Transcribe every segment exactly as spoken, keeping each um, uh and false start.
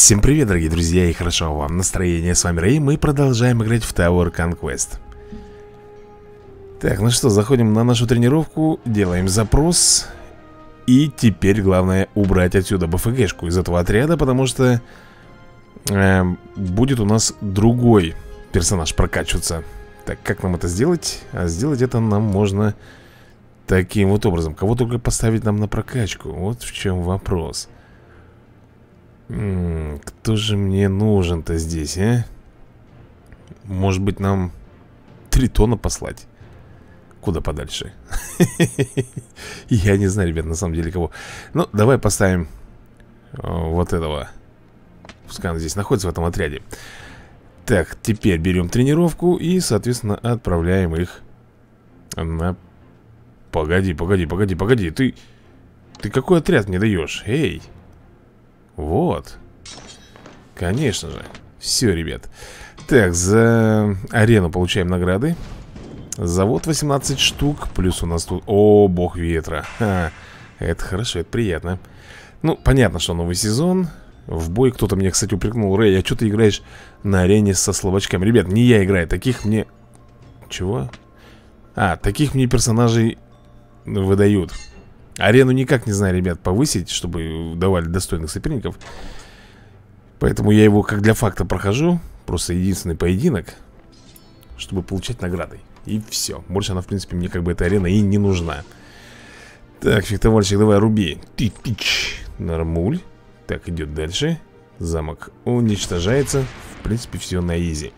Всем привет, дорогие друзья, и хорошо вам настроение. С вами Рэй, мы продолжаем играть в Tower Conquest. Так, ну что, заходим на нашу тренировку, делаем запрос. И теперь главное убрать отсюда БФГшку из этого отряда, потому что э, будет у нас другой персонаж прокачиваться. Так, как нам это сделать? А сделать это нам можно таким вот образом. Кого только поставить нам на прокачку? Вот в чем вопрос. М-м, кто же мне нужен-то здесь, а? Может быть, нам Тритона послать? Куда подальше? Я не знаю, ребят, на самом деле кого. Ну, давай поставим вот этого. Пускай он здесь находится, в этом отряде. Так, теперь берем тренировку и, соответственно, отправляем их на... Погоди, погоди, погоди, погоди. Ты... Ты какой отряд мне даешь? Эй! Вот. Конечно же. Все, ребят. Так, за арену получаем награды. Завод восемнадцать штук. Плюс у нас тут... О, бог ветра. Ха, это хорошо, это приятно. Ну, понятно, что новый сезон. В бой кто-то мне, кстати, упрекнул: Рэй, а что ты играешь на арене со слабачками? Ребят, не я играю, таких мне... Чего? А, таких мне персонажей выдают. Арену никак не знаю, ребят, повысить, чтобы давали достойных соперников. Поэтому я его как для факта прохожу. Просто единственный поединок, чтобы получать награды. И все. Больше она, в принципе, мне как бы эта арена и не нужна. Так, фехтовальщик, давай руби. Ты-пич. Нормуль. Так, идет дальше. Замок уничтожается. В принципе, все на изи.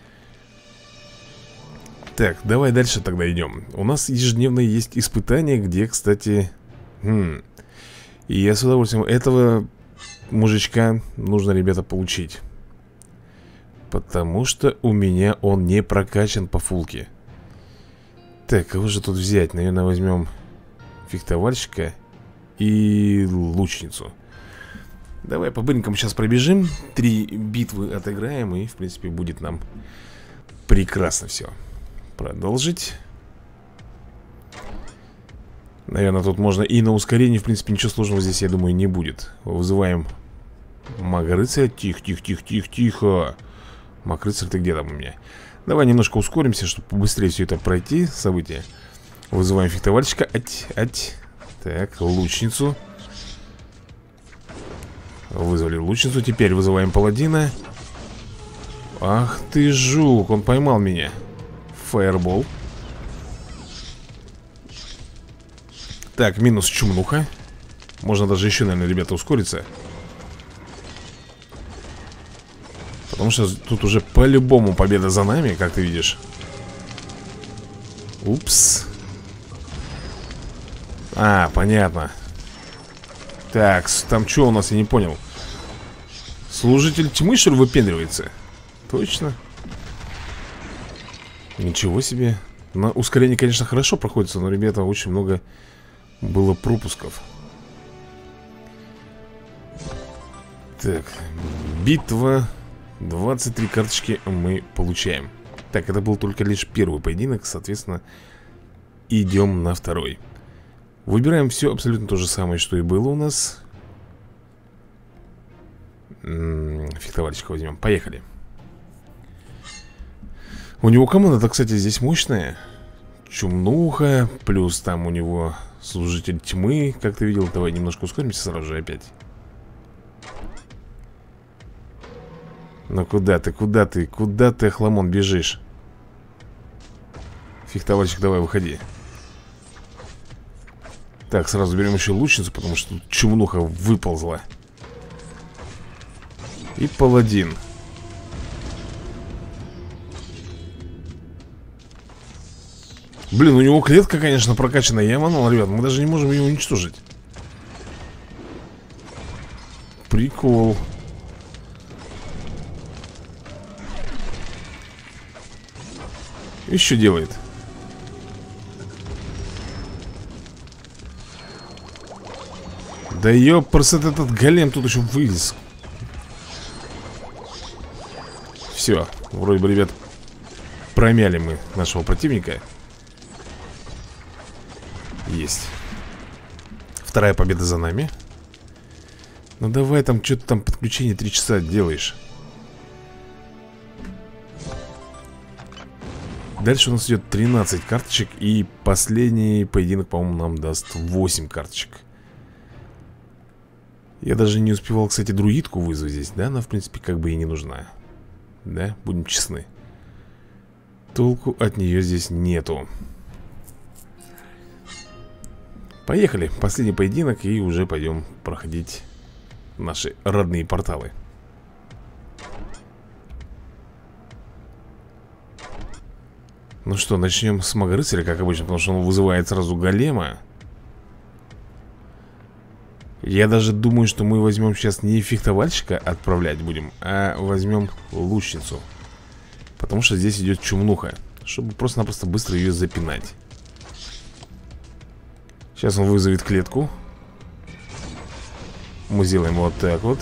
Так, давай дальше тогда идем. У нас ежедневно есть испытания, где, кстати... Хм. И я с удовольствием... Этого мужичка нужно, ребята, получить. Потому что у меня он не прокачан по фулке. Так, кого же тут взять? Наверное, возьмем фехтовальщика и лучницу. Давай по-быренькому сейчас пробежим. Три битвы отыграем, и, в принципе, будет нам прекрасно все. Продолжить. Наверное, тут можно и на ускорении. В принципе, ничего сложного здесь, я думаю, не будет. Вызываем мага-рыцаря. Тихо, тихо, тихо, тихо, тихо. Маг-рыцарь, ты где там у меня? Давай немножко ускоримся, чтобы побыстрее все это пройти. События. Вызываем фехтовальщика. Ать, ать. Так, лучницу. Вызвали лучницу. Теперь вызываем паладина. Ах ты жук, он поймал меня. Фаербол. Так, минус чумнуха. Можно даже еще, наверное, ребята, ускориться. Потому что тут уже по-любому победа за нами, как ты видишь. Упс. А, понятно. Так, там что у нас, я не понял. Служитель тьмы, что ли, выпендривается? Точно. Ничего себе. На ускорение, конечно, хорошо проходится, но, ребята, очень много было пропусков. Так, битва. двадцать три карточки мы получаем. Так, это был только лишь первый поединок. Соответственно, идем на второй. Выбираем все абсолютно то же самое, что и было у нас. М-м, фехтовальщика возьмем, поехали. У него команда-то, кстати, здесь мощная. Чумнуха. Плюс там у него служитель тьмы, как ты видел. Давай немножко ускоримся сразу же опять. Ну куда ты, куда ты, куда ты, охламон, бежишь? Фехтовальщик, давай, выходи. Так, сразу берем еще лучницу, потому что тут чумнуха выползла. И паладин. Блин, у него клетка, конечно, прокачанная. Я манул, ребят, мы даже не можем ее уничтожить. Прикол. Еще делает. Да ёпрст, этот голем тут еще вылез. Все, вроде бы, ребят, промяли мы нашего противника. Есть. Вторая победа за нами. Ну давай там, что-то там подключение три часа делаешь. Дальше у нас идет тринадцать карточек. И последний поединок, по-моему, нам даст восемь карточек. Я даже не успевал, кстати, друидку вызвать здесь. Да, она, в принципе, как бы и не нужна. Да, будем честны. Толку от нее здесь нету. Поехали, последний поединок. И уже пойдем проходить наши родные порталы. Ну что, начнем с мага-рыцаря, как обычно, потому что он вызывает сразу голема. Я даже думаю, что мы возьмем сейчас не фехтовальщика отправлять будем, а возьмем лучницу. Потому что здесь идет чумнуха, чтобы просто-напросто быстро ее запинать. Сейчас он вызовет клетку. Мы сделаем вот так вот.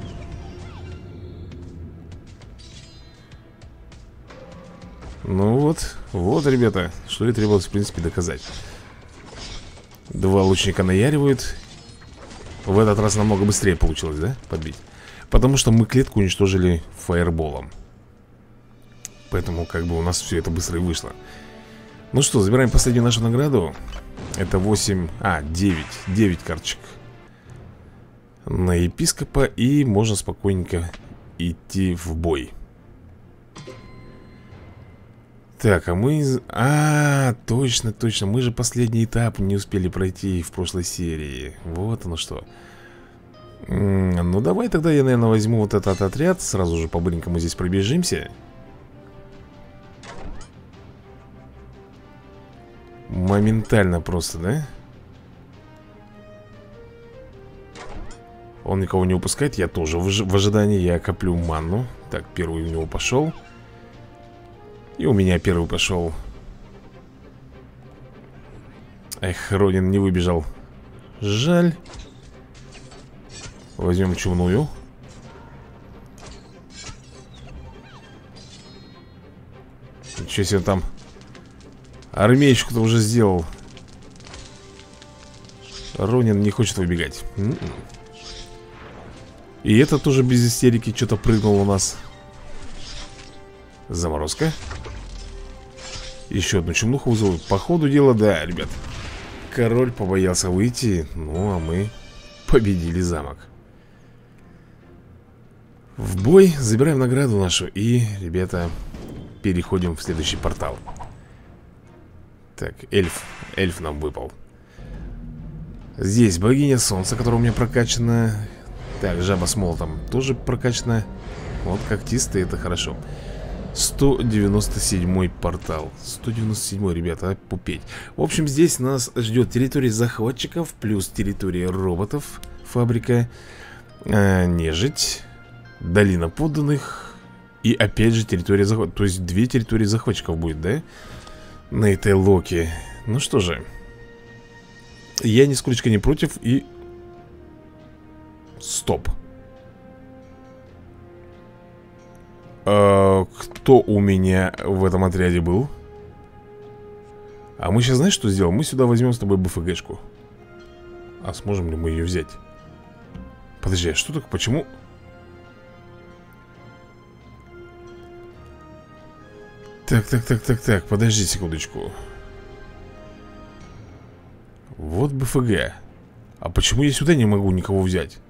Ну вот, вот, ребята, что и требовалось, в принципе, доказать. Два лучника наяривают. В этот раз намного быстрее получилось, да, подбить? Потому что мы клетку уничтожили фаерболом. Поэтому как бы у нас все это быстро и вышло. Ну что, забираем последнюю нашу награду. Это восемь, а, девять, девять карточек на епископа. И можно спокойненько идти в бой. Так, а мы... А, точно, точно. Мы же последний этап не успели пройти в прошлой серии. Вот оно что. Ну, давай тогда я, наверное, возьму вот этот отряд. Сразу же по-быренькому здесь пробежимся. Моментально просто, да? Он никого не упускает. Я тоже в, в ожидании. Я коплю манну. Так, первый у него пошел. И у меня первый пошел. Эх, Ронин не выбежал. Жаль. Возьмем чумную. Ничего себе там. Армейчику-то уже сделал. Ронин не хочет выбегать. И это тоже без истерики что-то прыгнул у нас. Заморозка. Еще одну чумнуху вызовут. По ходу дела, да, ребят. Король побоялся выйти. Ну, а мы победили замок. В бой, забираем награду нашу. И, ребята, переходим в следующий портал. Так, эльф. Эльф нам выпал. Здесь богиня солнца, которая у меня прокачана. Так, жаба с молотом тоже прокачана. Вот когтистый, это хорошо. сто девяносто седьмой портал. сто девяносто седьмой, ребята, пупеть. В общем, здесь нас ждет территория захватчиков, плюс территория роботов, фабрика, э, нежить, долина подданных. И опять же территория захватчиков. То есть две территории захватчиков будет, да? На этой локе. Ну что же, я нисколько не против. И... Стоп. А, кто у меня в этом отряде был? А мы сейчас, знаешь, что сделаем? Мы сюда возьмем с тобой БФГшку. А сможем ли мы ее взять? Подожди, а что такое? Почему? Так, так, так, так, так, подожди секундочку. Вот БФГ. А почему я сюда не могу никого взять?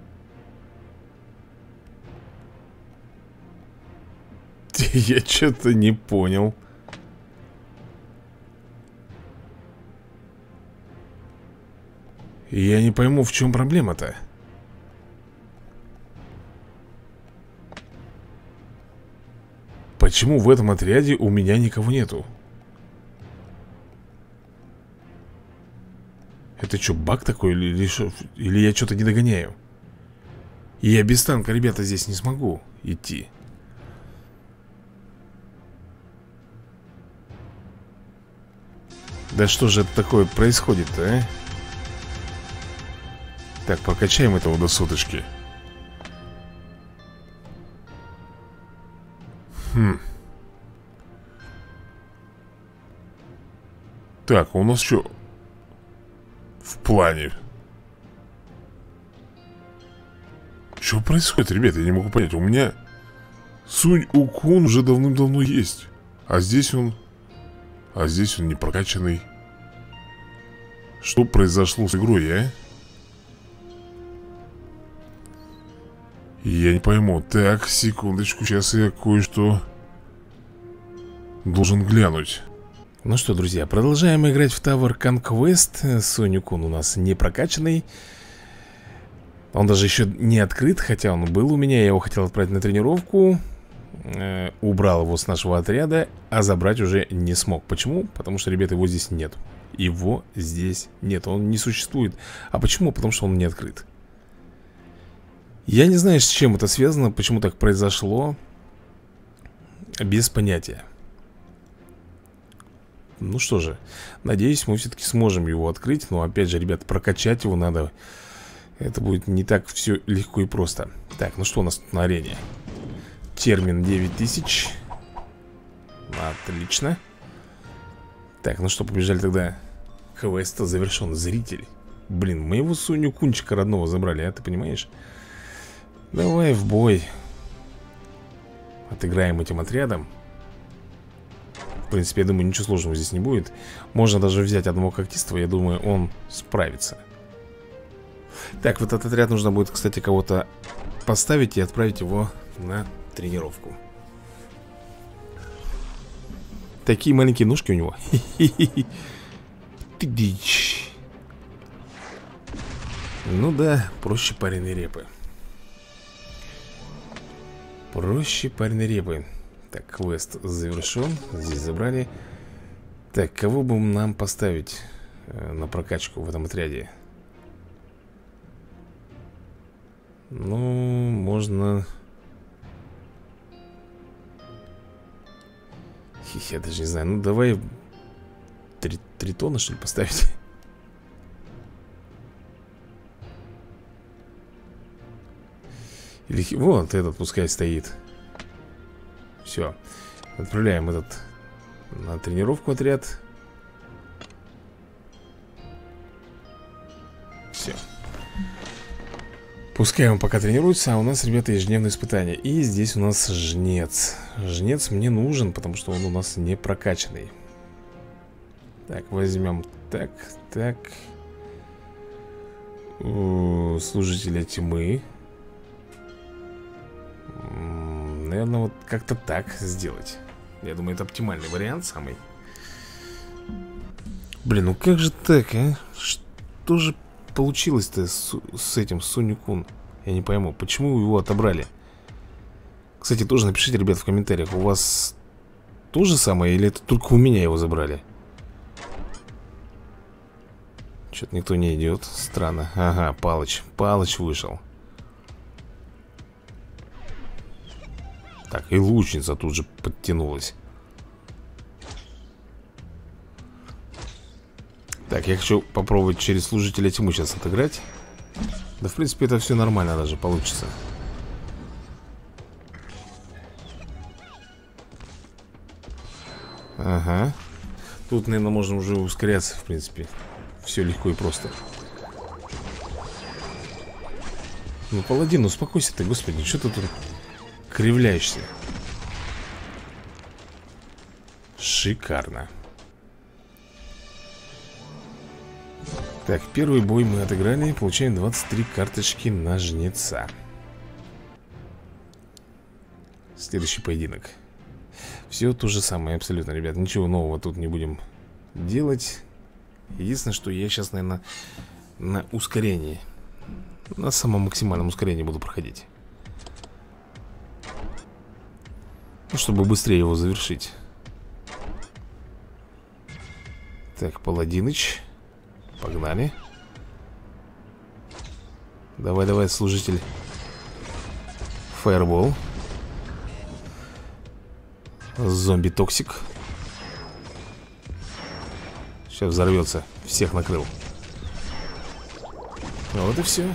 Я что-то не понял. Я не пойму, в чем проблема-то. Почему в этом отряде у меня никого нету? Это что, баг такой или, или, шо, или я что-то не догоняю? И я без танка, ребята, здесь не смогу идти. Да что же это такое происходит-то, а? Так, прокачаем этого до суточки. Хм. Так, у нас что? В плане? Что происходит, ребята? Я не могу понять. У меня Сунь-У-Кун уже давным-давно есть. А здесь он... А здесь он не прокачанный. Что произошло с игрой, а? Я не пойму. Так, секундочку. Сейчас я кое-что должен глянуть. Ну что, друзья, продолжаем играть в Tower Conquest. Сунь-У-Кун у нас не прокачанный. Он даже еще не открыт, хотя он был у меня. Я его хотел отправить на тренировку. э, Убрал его с нашего отряда, а забрать уже не смог. Почему? Потому что, ребята, его здесь нет. Его здесь нет, он не существует. А почему? Потому что он не открыт. Я не знаю, с чем это связано, почему так произошло. Без понятия. Ну что же, надеюсь, мы все-таки сможем его открыть. Но опять же, ребят, прокачать его надо. Это будет не так все легко и просто. Так, ну что у нас тут на арене? Термин девять тысяч. Отлично. Так, ну что, побежали тогда. Квест завершен, зритель. Блин, моего Сунь-У-Кунчика родного забрали, а ты понимаешь? Давай в бой. Отыграем этим отрядом. В принципе, я думаю, ничего сложного здесь не будет. Можно даже взять одного когтистого, я думаю, он справится. Так, в этот отряд нужно будет, кстати, кого-то поставить и отправить его на тренировку. Такие маленькие ножки у него. Ну да, проще пареной репы. Проще пареной репы. Так, квест завершен. Здесь забрали. Так, кого бы нам поставить э, на прокачку в этом отряде? Ну, можно... Я даже не знаю. Ну, давай Три, Тритона, что ли, поставить? Или... Вот этот пускай стоит. Все. Отправляем этот на тренировку отряд. Все. Пускай он пока тренируется, а у нас, ребята, ежедневное испытание. И здесь у нас жнец. Жнец мне нужен, потому что он у нас не прокачанный. Так, возьмем так, так. У, служителя тьмы. М, наверное, вот как-то так сделать. Я думаю, это оптимальный вариант самый. Блин, ну как же так, а? Что же получилось-то с, с этим Сунь-У-Кун? Я не пойму, почему его отобрали? Кстати, тоже напишите, ребят, в комментариях, у вас то же самое или это только у меня его забрали? Что-то никто не идет, странно. Ага, Палыч, Палыч вышел. Так, и лучница тут же подтянулась. Так, я хочу попробовать через служителя тьмы сейчас отыграть. Да, в принципе, это все нормально даже получится. Ага. Тут, наверное, можно уже ускоряться, в принципе. Все легко и просто. Ну, паладин, успокойся ты, господи, что ты тут кривляешься? Шикарно. Так, первый бой мы отыграли. Получаем двадцать три карточки на жнеца. Следующий поединок. Все то же самое абсолютно, ребят. Ничего нового тут не будем делать. Единственное, что я сейчас, наверное, на ускорении, на самом максимальном ускорении буду проходить. Ну, чтобы быстрее его завершить. Так, Паладиныч. Погнали. Давай, давай, служитель. Фаербол. Зомби-токсик. Сейчас взорвется. Всех накрыл. Вот и все.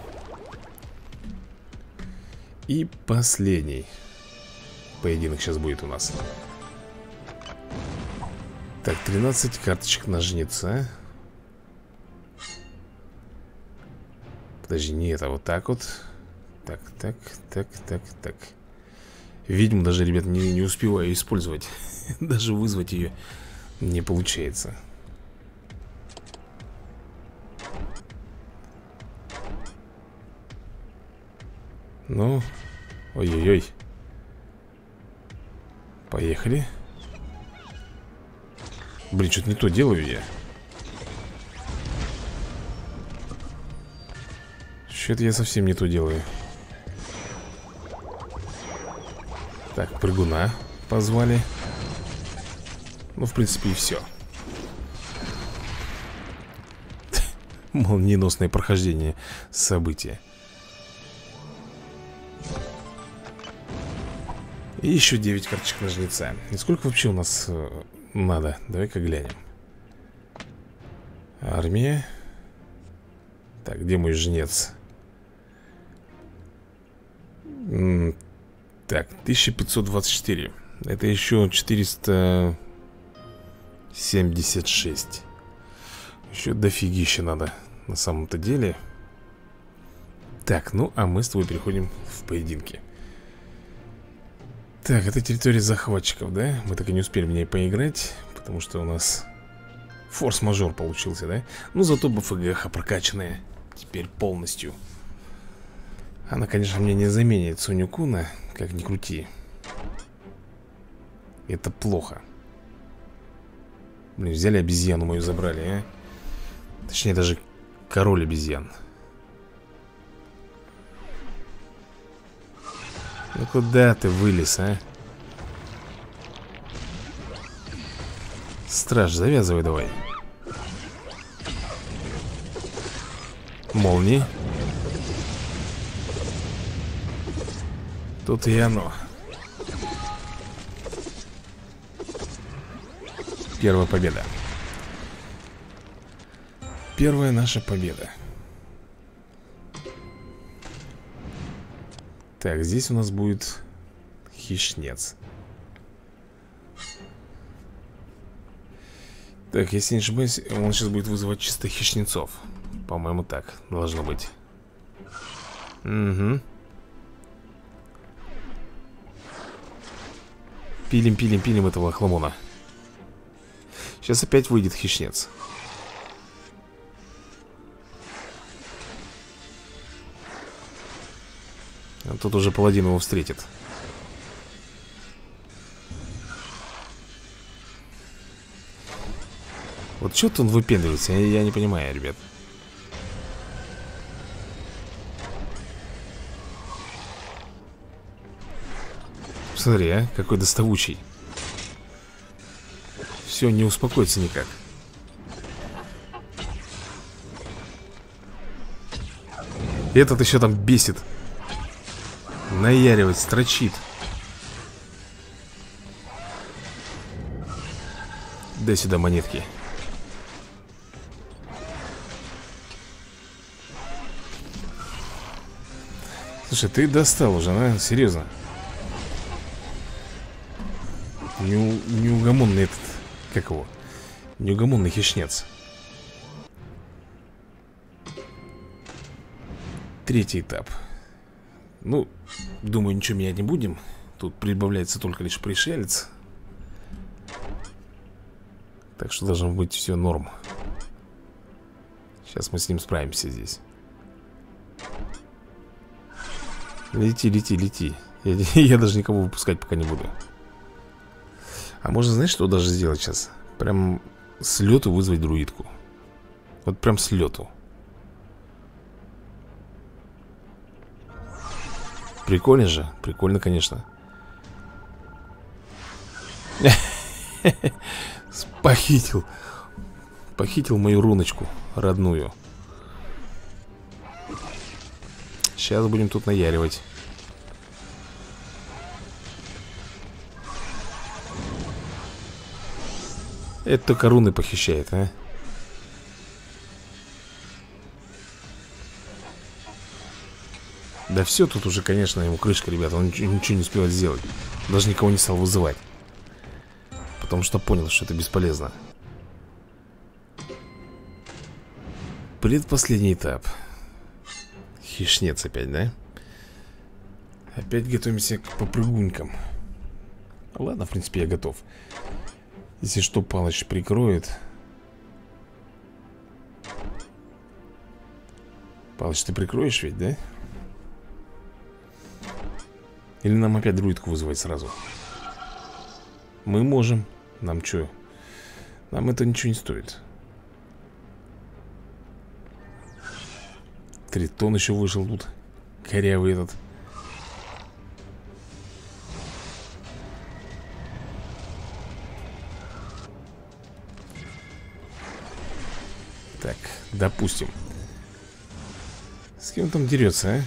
И последний поединок сейчас будет у нас. Так, тринадцать карточек на жнеца. Подожди, не это, вот так вот. Так, так, так, так, так. Ведьму даже, ребят, не, не успеваю использовать. Даже вызвать ее не получается. Ну, ой-ой-ой. Поехали. Блин, что-то не то делаю я. Что-то я совсем не то делаю. Так, прыгуна позвали. Ну, в принципе, и все. Молниеносное прохождение события. И еще девять карточек на жнеца. И сколько вообще у нас э, надо? Давай-ка глянем. Армия. Так, где мой жнец? М -м так, тысяча пятьсот двадцать четыре. Это еще четыреста семьдесят шесть. Еще дофигища надо на самом-то деле. Так, ну а мы с тобой переходим в поединки. Так, это территория захватчиков, да? Мы так и не успели в ней поиграть, потому что у нас форс-мажор получился, да? Ну, зато БФГХ прокачанная теперь полностью. Она, конечно, мне не заменит Суню-куна, как ни крути. Это плохо. Блин, взяли обезьяну мою, забрали, а? Точнее, даже король обезьян. Ну куда ты вылез, а? Страж, завязывай давай. Молнии. Тут и оно. Первая победа. Первая наша победа. Так, здесь у нас будет хищнец. Так, если не ошибаюсь, он сейчас будет вызывать чисто хищнецов. По-моему, так должно быть. Угу. Пилим, пилим, пилим этого хламона. Сейчас опять выйдет хищнец. А тут уже паладин его встретит. Вот что-то он выпендривается, я, я не понимаю, ребят. Смотри, а, какой доставучий. Все, не успокоится никак. Этот еще там бесит. Наяривает, строчит. Дай сюда монетки. Слушай, ты достал уже, а? Серьезно. Не, неугомонный этот. Как его? Неугомонный хищнец. Третий этап. Ну, думаю, ничего менять не будем. Тут прибавляется только лишь пришелец. Так что должно быть все норм. Сейчас мы с ним справимся здесь. Лети, лети, лети. Я, я даже никого выпускать пока не буду. А можно, знаешь, что даже сделать сейчас? Прям с лету вызвать друидку. Вот прям с лету. Прикольно же, прикольно, конечно. Похитил. Похитил мою руночку родную. Сейчас будем тут наяривать. Это только руны похищает, а? Да все, тут уже, конечно, ему крышка, ребята. Он ничего, ничего не успевает сделать. Даже никого не стал вызывать. Потому что понял, что это бесполезно. Предпоследний этап. Хищнец опять, да? Опять готовимся к попрыгунькам. Ладно, в принципе, я готов. Если что, Палыч прикроет. Палыч, ты прикроешь ведь, да? Или нам опять друидку вызывать сразу? Мы можем. Нам что? Нам это ничего не стоит. Тритон еще вышел тут. Корявый этот. Так, допустим. С кем он там дерется, а?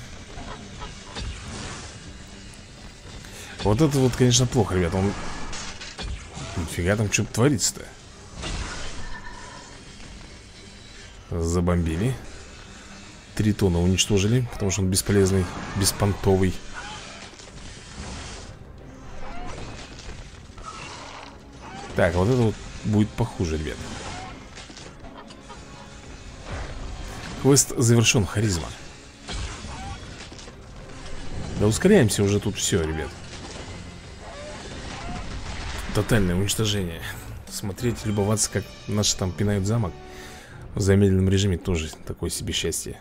Вот это вот, конечно, плохо, ребят. Он... Нифига там что-то творится-то. Забомбили. Тритона уничтожили, потому что он бесполезный, беспонтовый. Так, вот это вот будет похуже, ребят. Квест завершен, харизма. Да ускоряемся уже тут все, ребят. Тотальное уничтожение. Смотреть, любоваться, как наши там пинают замок в замедленном режиме, тоже такое себе счастье.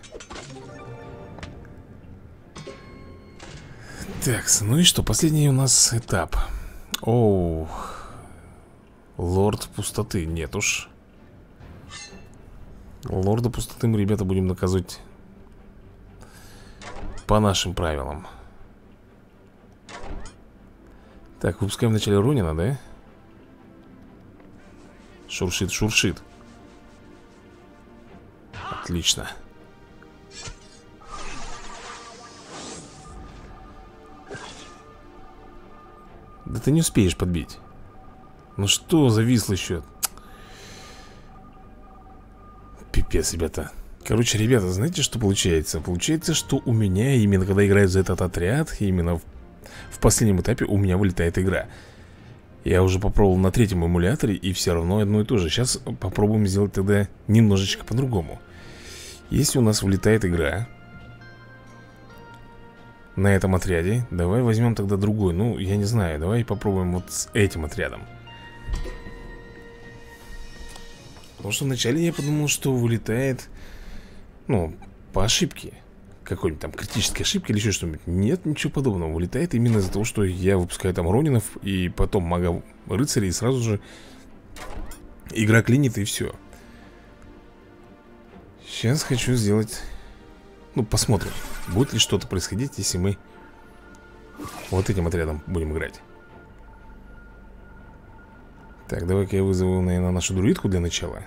Так, ну и что, последний у нас этап. Оу. Лорд пустоты, нет уж. Лорда пустоты мы, ребята, будем наказывать по нашим правилам. Так, выпускаем вначале Ронина, да? Шуршит, шуршит. Отлично. Да ты не успеешь подбить. Ну что, зависло еще. Пипец, ребята. Короче, ребята, знаете, что получается? Получается, что у меня, именно когда играю за этот отряд, именно в, в последнем этапе у меня вылетает игра. Я уже попробовал на третьем эмуляторе, и все равно одно и то же. Сейчас попробуем сделать тогда немножечко по-другому. Если у нас вылетает игра на этом отряде, давай возьмем тогда другой. Ну, я не знаю, давай попробуем вот с этим отрядом. Потому что вначале я подумал, что вылетает, ну, по ошибке. Какой-нибудь там критической ошибки или еще что-нибудь. Нет, ничего подобного. Вылетает именно из-за того, что я выпускаю там Ронинов и потом мага-рыцарей, и сразу же игра клинит, и все. Сейчас хочу сделать... Ну, посмотрим, будет ли что-то происходить, если мы вот этим отрядом будем играть. Так, давай-ка я вызову, наверное, нашу друидку для начала.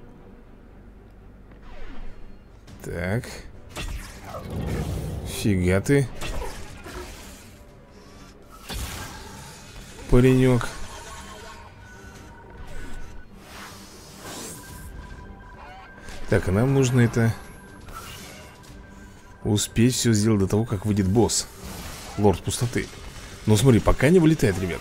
Так. Фига ты, паренек. Так, а нам нужно это успеть все сделать до того, как выйдет босс, лорд пустоты. Но смотри, пока не вылетает, ребят.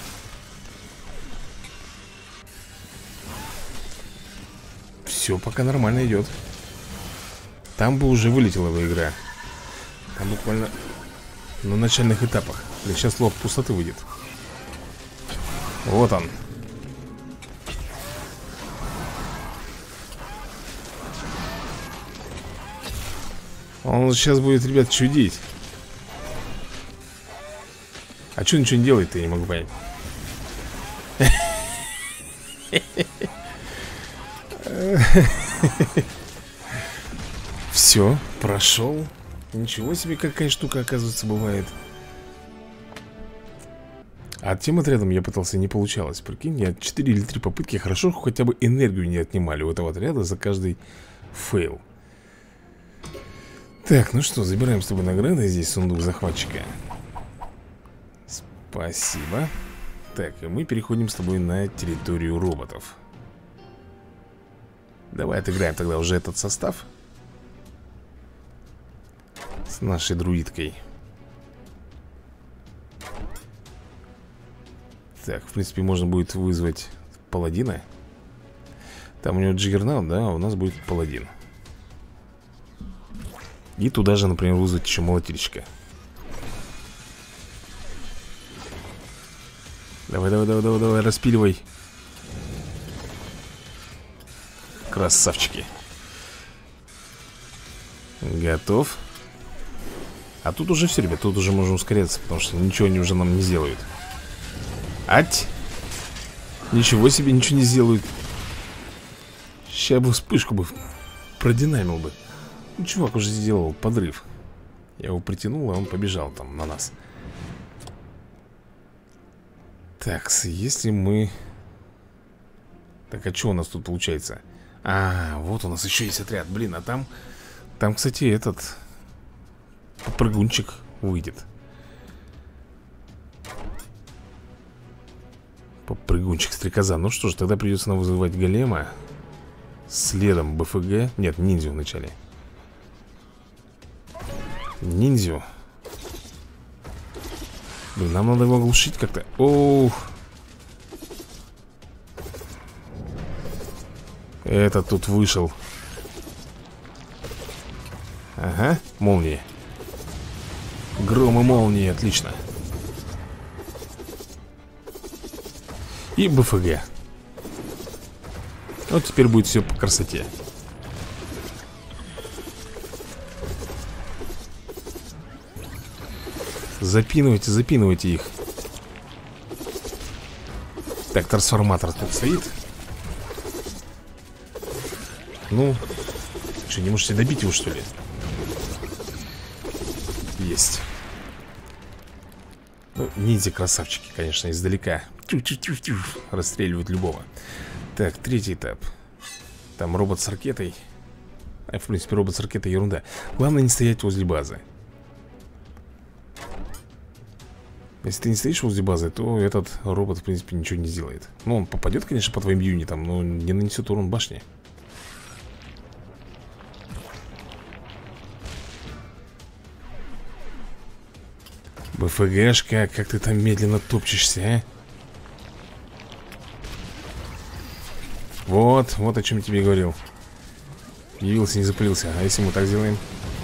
Все пока нормально идет. Там бы уже вылетела бы игра. Там буквально на начальных этапах. И сейчас лорд пустоты выйдет. Вот он. Он сейчас будет, ребят, чудить. А что ничего не делает-то, я не могу понять. Все, прошел. Ничего себе, какая штука, оказывается, бывает. А тем отрядом я пытался, не получалось. Прикинь, я четыре или три попытки. Хорошо, хотя бы энергию не отнимали у этого отряда за каждый фейл. Так, ну что, забираем с тобой награды. Здесь сундук захватчика. Спасибо. Так, и мы переходим с тобой на территорию роботов. Давай отыграем тогда уже этот состав с нашей друидкой. Так, в принципе, можно будет вызвать паладина. Там у него Джиггернаут, да, а у нас будет паладин. И туда же, например, вызвать еще молотильщика. Давай, давай, давай, давай, давай, распиливай. Красавчики. Готов. А тут уже все, ребят, тут уже можно ускоряться, потому что ничего они уже нам не сделают. Ать! Ничего себе, ничего не сделают. Сейчас бы вспышку бы продинамил бы. Ну, чувак уже сделал подрыв. Я его притянул, а он побежал там на нас. Так, если мы... Так, а что у нас тут получается? А, вот у нас еще есть отряд. Блин, а там... Там, кстати, этот... Попрыгунчик выйдет. Попрыгунчик, стрекоза. Ну что ж, тогда придется нам вызывать голема. Следом БФГ. Нет, ниндзю вначале. Ниндзю. Блин, нам надо его оглушить как-то. Оух. Этот тут вышел. Ага, молния. Гром и молнии, отлично. И БФГ. Вот теперь будет все по красоте. Запинывайте, запинывайте их. Так, трансформатор тут стоит. Ну, что, не можете добить его, что ли? Есть. Ну, ниндзя красавчики, конечно, издалека. Тю-тю-тю-тю. Расстреливают любого. Так, третий этап. Там робот с ракетой. А, в принципе, робот с ракетой ерунда. Главное не стоять возле базы. Если ты не стоишь возле базы, то этот робот, в принципе, ничего не сделает. Ну, он попадет, конечно, по твоим юнитам, но не нанесет урон башне. БФГшка, как ты там медленно топчешься, а? Вот, вот о чем я тебе говорил. Явился, не запылился. А если мы так сделаем?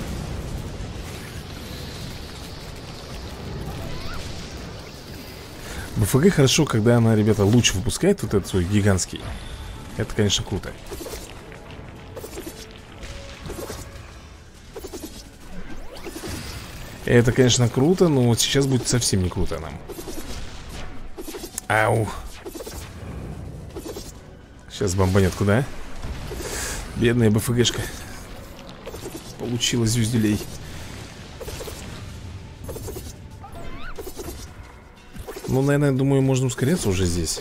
БФГ хорошо, когда она, ребята, луч выпускает, вот этот свой гигантский. Это, конечно, круто. Это, конечно, круто, но вот сейчас будет совсем не круто нам. Ау. Сейчас бомбанет куда? Бедная БФГшка. Получила звезделей. Ну, наверное, думаю, можно ускоряться уже здесь.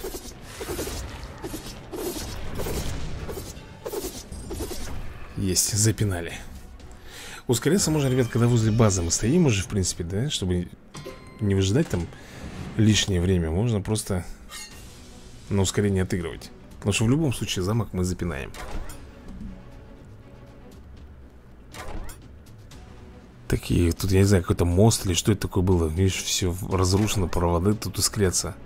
Есть, запинали. Ускоряться можно, ребят, когда возле базы мы стоим уже, в принципе, да? Чтобы не выжидать там лишнее время. Можно просто на ускорение отыгрывать. Потому что в любом случае замок мы запинаем. Такие, тут я не знаю, какой-то мост или что это такое было. Видишь, все разрушено, проводы тут искрятся.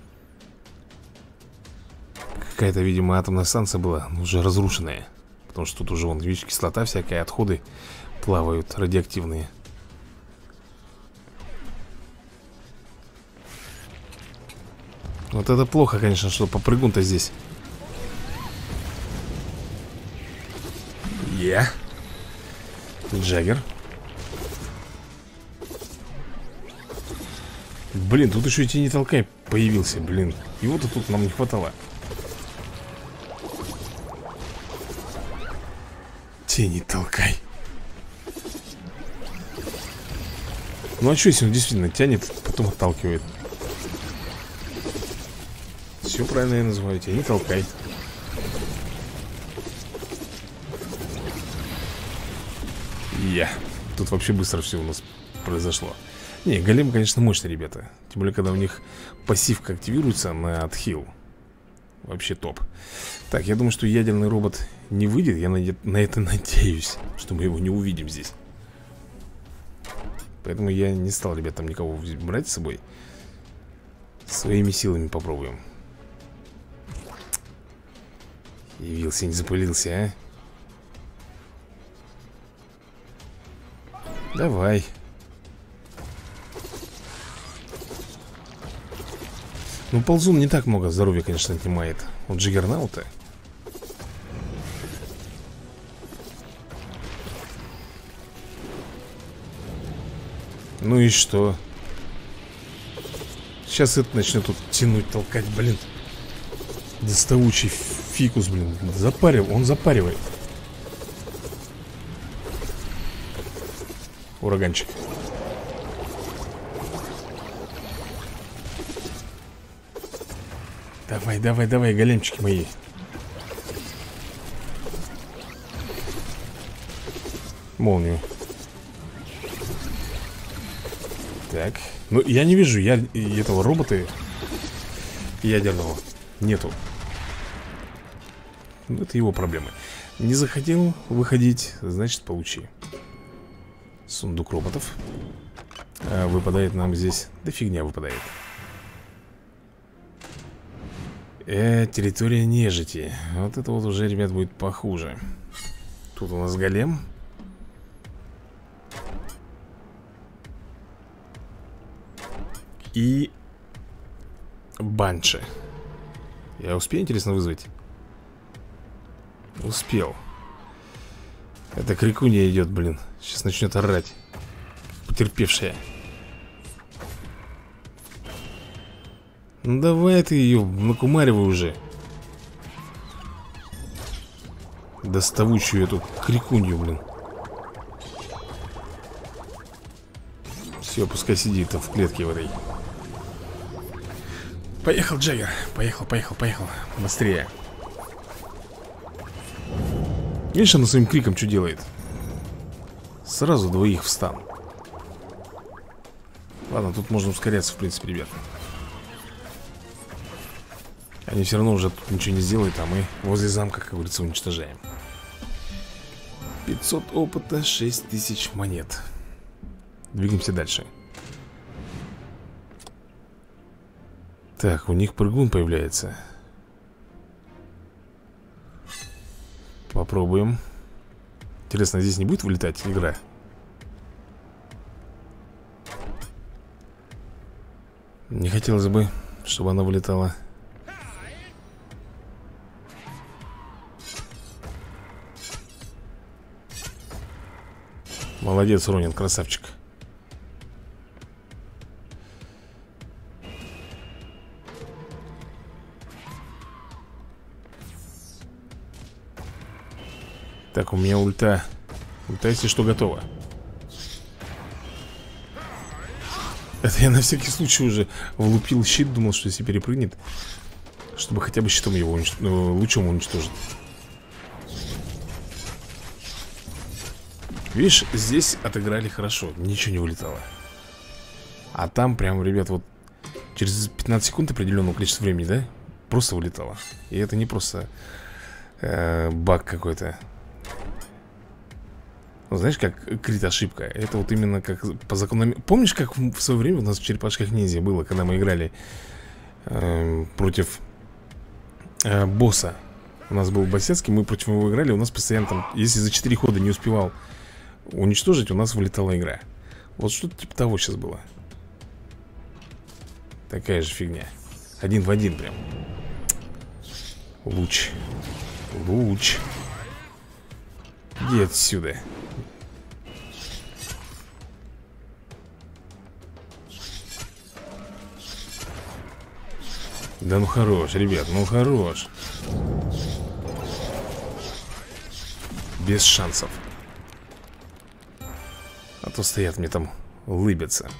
Какая-то, видимо, атомная станция была, уже разрушенная. Потому что тут уже, вон, видишь, кислота всякая, отходы плавают радиоактивные. Вот это плохо, конечно, что попрыгун-то здесь. Я yeah. Джаггер. Блин, тут еще и не толкай появился, блин. Его-то тут нам не хватало. Тени толкай. Ну а что, если он действительно тянет, потом отталкивает? Все правильно я называю, тени толкай. Я. Тут вообще быстро все у нас произошло. Не, голем, конечно, мощный, ребята. Тем более, когда у них пассивка активируется на отхил. Вообще топ. Так, я думаю, что ядерный робот не выйдет. Я на, на это надеюсь, что мы его не увидим здесь. Поэтому я не стал, ребят, там никого брать с собой. Своими силами попробуем. Явился, не запылился, а? Давай. Ну, ползун не так много здоровья, конечно, отнимает. Вот Джиггернаута. Ну и что? Сейчас это начнет тут тянуть, толкать, блин. Доставучий фикус, блин. Запарив, он запаривает. Ураганчик. Давай, давай, давай, големчики мои. Молнию. Так. Ну, я не вижу, я этого робота ядерного нету. Ну, это его проблемы. Не захотел выходить, значит, получи. Сундук роботов. А выпадает нам здесь. Да фигня выпадает. Э, территория нежити. Вот это вот уже, ребят, будет похуже. Тут у нас голем. И банши. Я успею, интересно, вызвать? Успел. Это крикунья идет, блин. Сейчас начнет орать. Потерпевшая. Ну давай ты ее накумаривай уже. Доставучую эту крикунью, блин. Все, пускай сидит там в клетке в этой. Поехал, Джаггер. Поехал, поехал, поехал. Быстрее. Видишь, она своим криком что делает? Сразу двоих в стан. Ладно, тут можно ускоряться, в принципе, ребят. Они все равно уже тут ничего не сделают, а мы возле замка, как говорится, уничтожаем. пятьсот опыта, шесть тысяч монет. Двигаемся дальше. Так, у них прыгун появляется. Попробуем. Интересно, здесь не будет вылетать игра? Не хотелось бы, чтобы она вылетала. Молодец, Ронин, красавчик. Так, у меня ульта. Ульта, если что, готова. Это я на всякий случай уже влупил щит. Думал, что если перепрыгнет, чтобы хотя бы щитом его унич... ну, лучом уничтожить. Видишь, здесь отыграли хорошо. Ничего не вылетало. А там прям, ребят, вот через пятнадцать секунд определенного количества времени, да? Просто вылетало. И это не просто э, баг какой-то. Ну, знаешь, как крит ошибка. Это вот именно как по законам. Помнишь, как в свое время у нас в черепашках ниндзя было, когда мы играли э, против э, босса. У нас был Басецкий, мы против него играли. У нас постоянно там, если за четыре хода не успевал уничтожить, у нас вылетала игра. Вот что-то типа того сейчас было. Такая же фигня. Один в один прям. Луч. Луч. Иди отсюда. Да ну хорош, ребят, ну хорош. Без шансов. А то стоят мне там, улыбятся.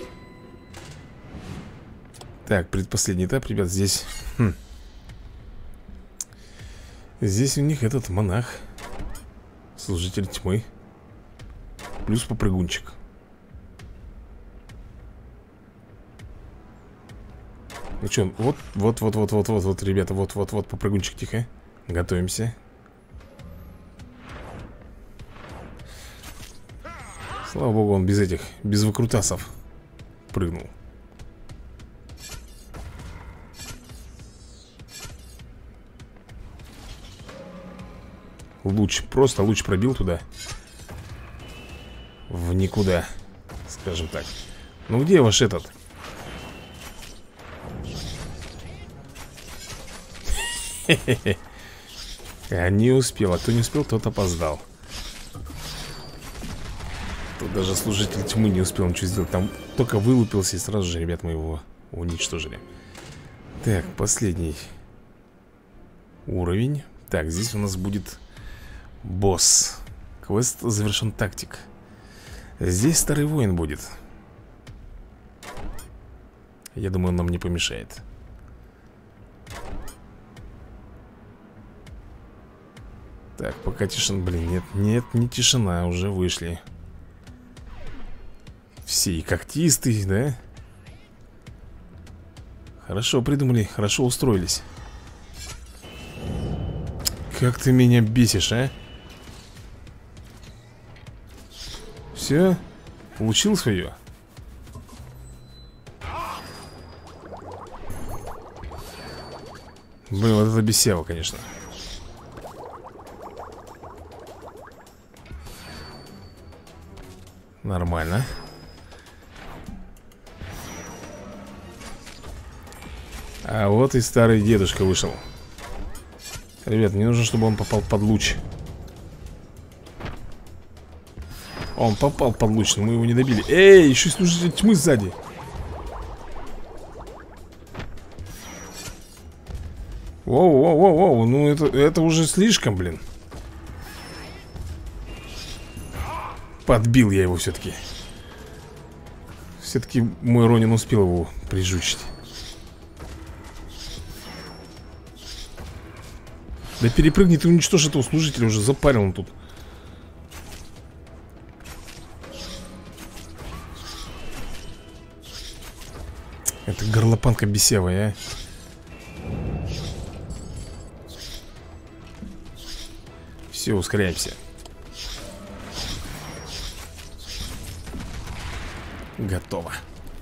Так, предпоследний этап, ребят, здесь хм. Здесь у них этот монах, служитель тьмы. Плюс попрыгунчик. Ну что, вот, вот, вот, вот, вот, вот, вот, ребята, вот, вот, вот, попрыгунчик, тихо. Готовимся. Слава богу, он без этих, без выкрутасов прыгнул. Луч, просто луч пробил туда. В никуда, скажем так. Ну где ваш этот? А не успел, а кто не успел, тот опоздал. Тут даже служитель тьмы не успел ничего сделать. Там только вылупился, и сразу же, ребят, мы его уничтожили. Так, последний уровень. Так, здесь у нас будет босс. Квест завершен, тактик. Здесь старый воин будет. Я думаю, он нам не помешает. Так, пока тишина. Блин, нет, нет, не тишина. Уже вышли все и когтистые, да? Хорошо придумали, хорошо устроились. Как ты меня бесишь, а? Все? Получил свое? Блин, вот это бесяло, конечно. Нормально. А вот и старый дедушка вышел. Ребят, мне нужно, чтобы он попал под луч. Он попал под луч, но мы его не добили. Эй, еще служитель тьмы сзади. Воу-воу-воу-воу, ну это, это уже слишком, блин. Подбил я его все-таки. Все-таки мой Ронин успел его прижучить. Да перепрыгни, ты уничтожь этого служителя, уже запарил он тут. Это горлопанка бесевая, а. Все, ускоряемся. Готово.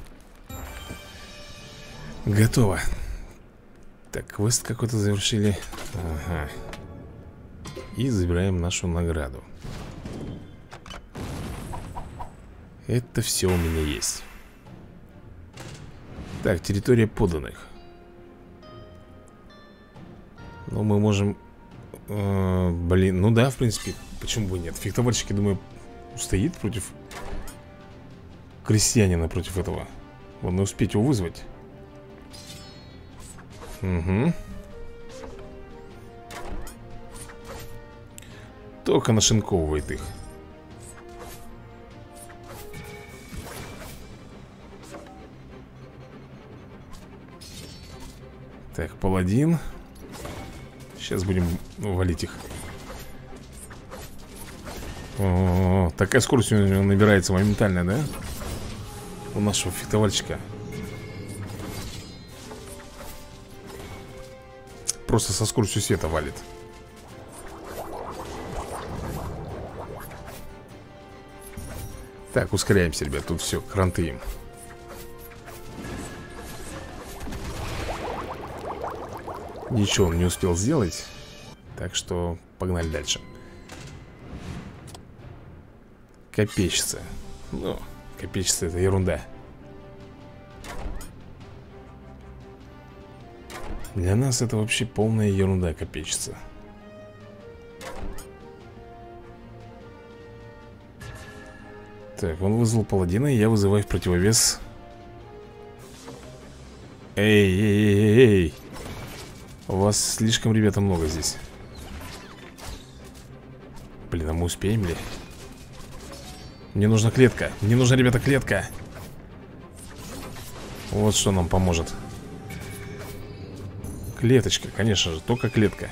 Готово. Так, квест какой-то завершили. Ага. И забираем нашу награду. Это все у меня есть. Так, территория подданных. Ну, мы можем... Э, блин, ну да, в принципе. Почему бы нет? Фехтовальщики, думаю, устоит против крестьянина, против этого. Можно успеть его вызвать. Угу. Только нашинковывает их. Так, паладин. Сейчас будем валить их. О-о-о, такая скорость у него набирается моментально, да? У нашего фехтовальщика. Просто со скоростью света валит. Так, ускоряемся, ребят. Тут все, кранты им. Ничего он не успел сделать. Так что погнали дальше. Копейщица. Ну, копейщица — это ерунда. Для нас это вообще полная ерунда, копейщица. Так, он вызвал паладина, и я вызываю в противовес. Эй, эй, эй, эй. У вас слишком, ребята, много здесь. Блин, а мы успеем ли? Мне нужна клетка. Мне нужна, ребята, клетка. Вот что нам поможет. Клеточка, конечно же, только клетка.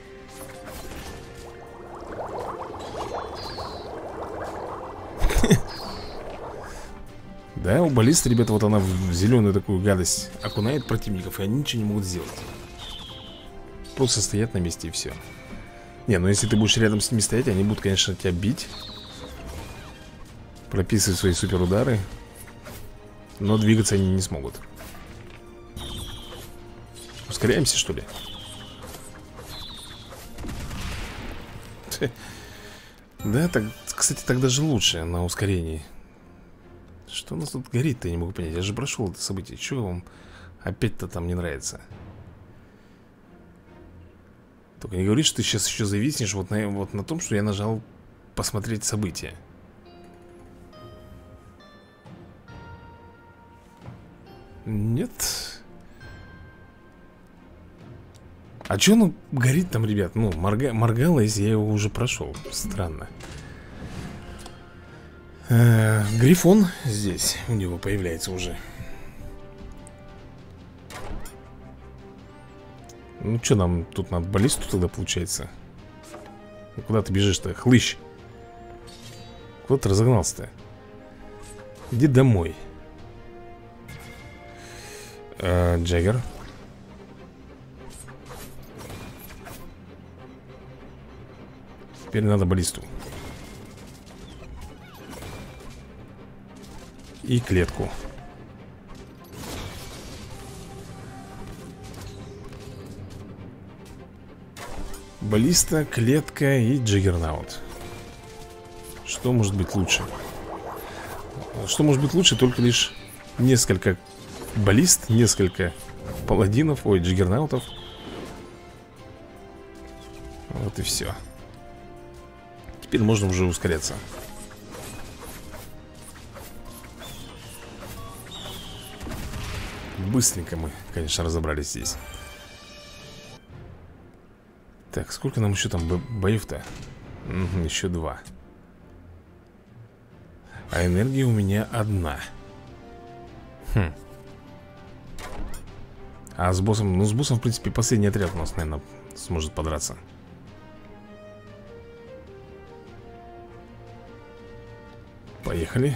Да, у баллиста, ребята, вот она в зеленую такую гадость окунает противников, и они ничего не могут сделать. Просто стоят на месте и все. Не, ну если ты будешь рядом с ними стоять, они будут, конечно, тебя бить, прописывать свои суперудары, но двигаться они не смогут. Ускоряемся, что ли? Да, так, кстати, так даже лучше на ускорении. Что у нас тут горит-то, я не могу понять. Я же прошел это событие. Чего вам опять-то там не нравится? Только не говори, что ты сейчас еще зависнешь вот на, вот на том, что я нажал посмотреть события. Нет. А че оно горит там, ребят? Ну, морга... моргало, если я его уже прошел. Странно. э -э, Грифон здесь у него появляется уже. Ну что, нам тут надо баллисту тогда получается? Ну, куда ты бежишь-то, хлыщ? Куда ты разогнался-то? Иди домой. э, Джаггер. Теперь надо баллисту. И клетку. Баллиста, клетка и джиггернаут. Что может быть лучше? Что может быть лучше? Только лишь несколько баллист, несколько паладинов, ой, джиггернаутов. Вот и все. Теперь можно уже ускоряться. Быстренько мы, конечно, разобрались здесь. Так, сколько нам еще там боев-то? Угу, еще два. А энергия у меня одна. Хм. А с боссом, ну с боссом, в принципе, последний отряд у нас, наверное, сможет подраться. Поехали.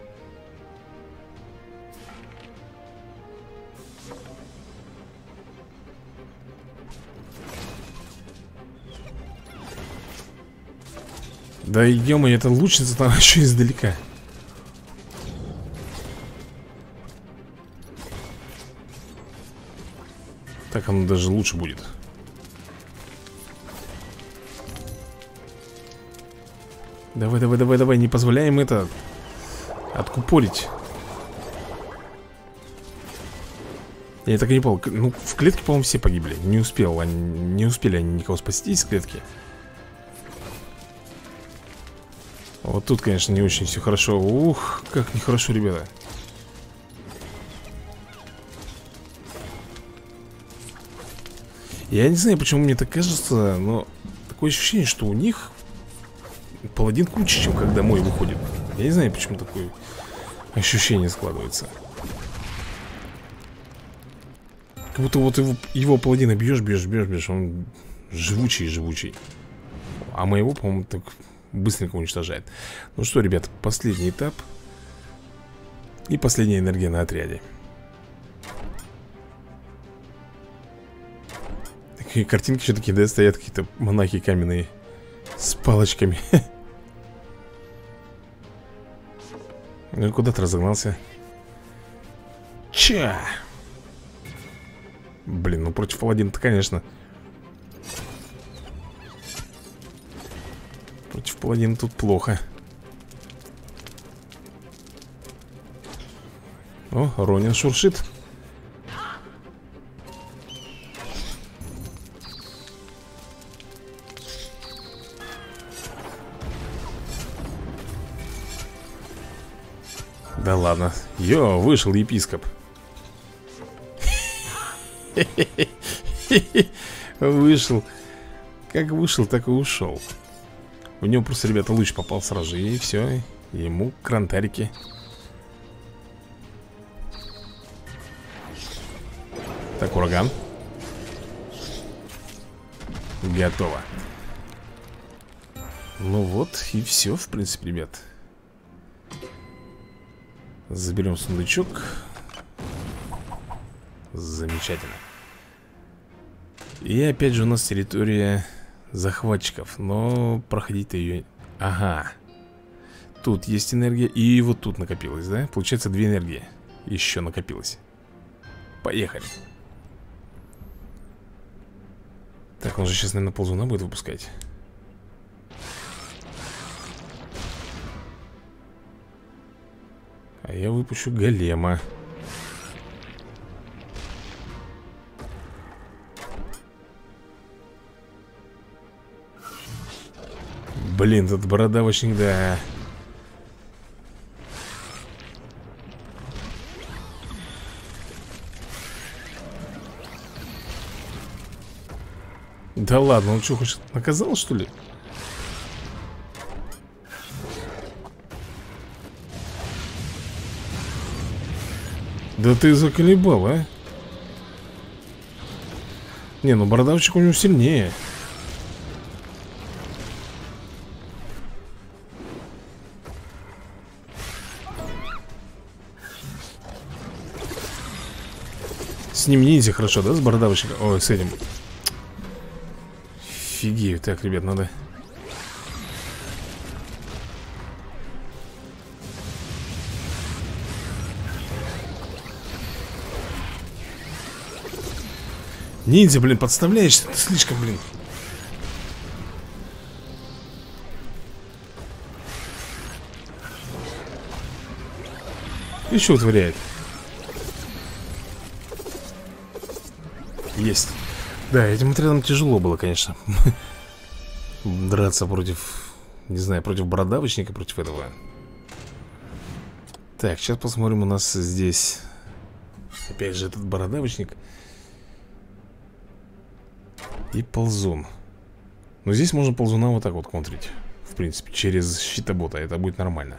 Да ё-моё, это лучница там еще издалека. Так оно даже лучше будет. Давай, давай, давай, давай, не позволяем это откупорить. Я так и не понял. Ну, в клетке, по-моему, все погибли. Не успел, они, не успели они никого спасти из клетки. Вот тут, конечно, не очень все хорошо. Ух, как нехорошо, ребята. Я не знаю, почему мне так кажется, но такое ощущение, что у них паладин круче, чем когда мой выходит. Я не знаю, почему такое ощущение складывается. Как будто вот его, его паладина бьешь, бьешь, бьешь, бьешь. Он живучий, живучий. А моего, по-моему, так быстренько уничтожает. Ну что, ребят, последний этап. И последняя энергия на отряде. Такие картинки еще такие, да, стоят какие-то монахи каменные с палочками. Ну куда ты разогнался? Ча! Блин, ну против паладина-то, конечно. Против паладина тут плохо. О, Ронин шуршит. Да ладно. Йо, вышел епископ. Вышел. Как вышел, так и ушел. У него просто, ребята, луч попал сразу же. И все, ему крантарики. Так, ураган. Готово. Ну вот, и все, в принципе, ребят. Заберем сундучок. Замечательно. И опять же у нас территория захватчиков. Но проходить-то ее... Ага. Тут есть энергия. И вот тут накопилось, да? Получается, две энергии еще накопилось. Поехали. Так, он же сейчас, наверное, ползуна будет выпускать. А я выпущу голема. Блин, этот бородавочник, да. Да ладно, он что, хочет наказал, что ли? Да ты заколебал, а? Не, ну бородавчик у него сильнее. С ним ниндзя хорошо, да, с бородавочком? Ой, с этим. Фигею. Так, ребят, надо... Ниндзя, блин, подставляешься. Ты слишком, блин. И что утворяет? Есть. Да, этим отрядом тяжело было, конечно. Драться против... Не знаю, против бородавочника, против этого. Так, сейчас посмотрим, у нас здесь... Опять же этот бородавочник. И ползун. Но здесь можно ползуна вот так вот контрить. В принципе, через щитобота. Это будет нормально.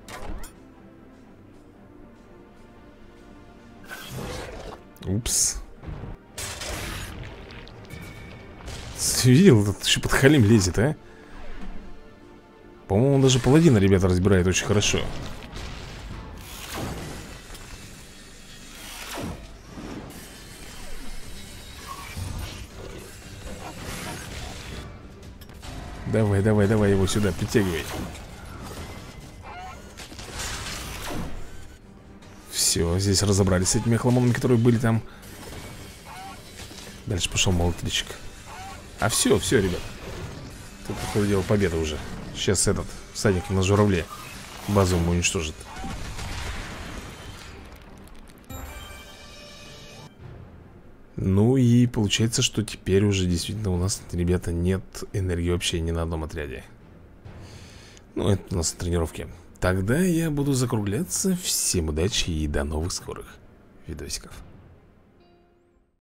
Упс. Видел, этот еще под халим лезет, а? По-моему, даже паладина, ребята, разбирает очень хорошо. Давай, давай, давай его сюда, притягивай. Все, здесь разобрались с этими хламонами, которые были там. Дальше пошел молотильщик. А все, все, ребят. Тут, походу дела, победа уже. Сейчас этот всадник на журавле базу ему уничтожит. Ну и получается, что теперь уже действительно у нас, ребята, нет энергии вообще ни на одном отряде. Ну, это у нас тренировки. Тогда я буду закругляться. Всем удачи и до новых скорых видосиков.